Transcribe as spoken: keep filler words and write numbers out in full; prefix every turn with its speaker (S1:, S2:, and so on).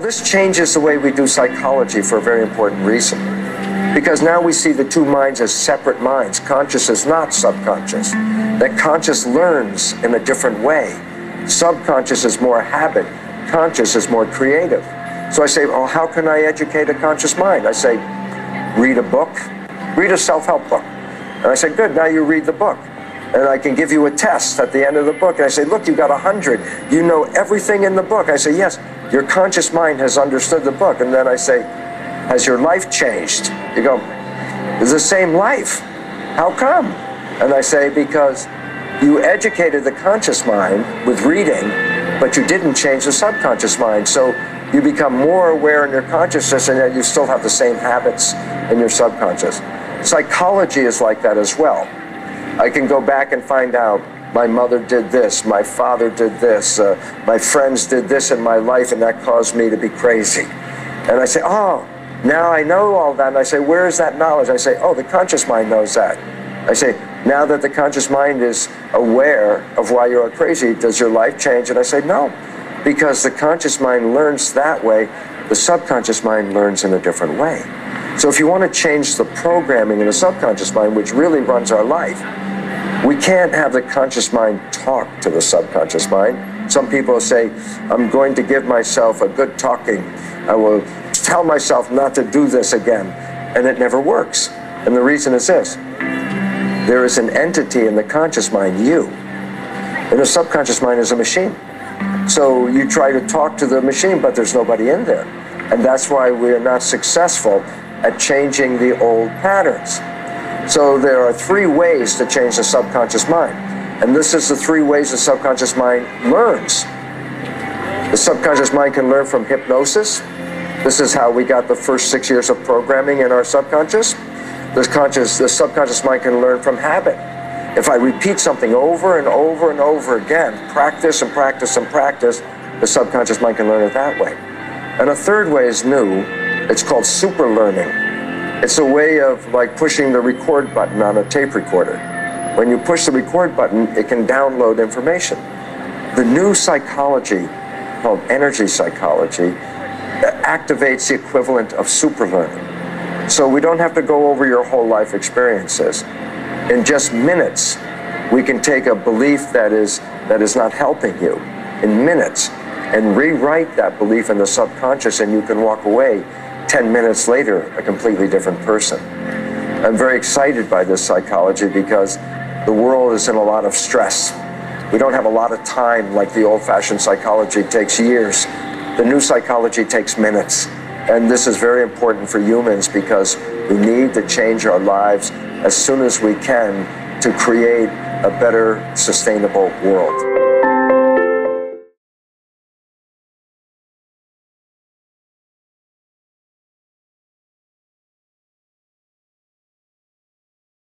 S1: This changes the way we do psychology for a very important reason. Because now we see the two minds as separate minds. Conscious is not subconscious. That conscious learns in a different way. Subconscious is more habit. Conscious is more creative. So I say, well, how can I educate a conscious mind? I say, read a book. Read a self-help book. And I say, good, now you read the book. And I can give you a test at the end of the book. And I say, look, you got a hundred. You know everything in the book. I say, yes, your conscious mind has understood the book. And then I say, has your life changed? You go, it's the same life. How come? And I say, because you educated the conscious mind with reading, but you didn't change the subconscious mind. So you become more aware in your consciousness, and yet you still have the same habits in your subconscious. Psychology is like that as well. I can go back and find out, my mother did this, my father did this, uh, my friends did this in my life, and that caused me to be crazy. And I say, oh, now I know all that. And I say, where is that knowledge? I say, oh, the conscious mind knows that. I say, now that the conscious mind is aware of why you're crazy, does your life change? And I say, no, because the conscious mind learns that way, the subconscious mind learns in a different way. So if you want to change the programming in the subconscious mind, which really runs our life, we can't have the conscious mind talk to the subconscious mind. Some people say, I'm going to give myself a good talking. I will tell myself not to do this again. And it never works. And the reason is this. There is an entity in the conscious mind, you. And the subconscious mind is a machine. So you try to talk to the machine, but there's nobody in there. And that's why we're not successful at changing the old patterns. So there are three ways to change the subconscious mind. And this is the three ways the subconscious mind learns. The subconscious mind can learn from hypnosis. This is how we got the first six years of programming in our subconscious. The, conscious, the subconscious mind can learn from habit. If I repeat something over and over and over again, practice and practice and practice, the subconscious mind can learn it that way. And a third way is new. It's called super learning. It's a way of like pushing the record button on a tape recorder. When you push the record button, it can download information. The new psychology, called energy psychology, activates the equivalent of super learning. So we don't have to go over your whole life experiences. In just minutes, we can take a belief that is, that is not helping you, in minutes, and rewrite that belief in the subconscious, and you can walk away ten minutes later a completely different person. I'm very excited by this psychology because the world is in a lot of stress. We don't have a lot of time like the old-fashioned psychology takes years. The new psychology takes minutes. And this is very important for humans because we need to change our lives as soon as we can to create a better, sustainable world.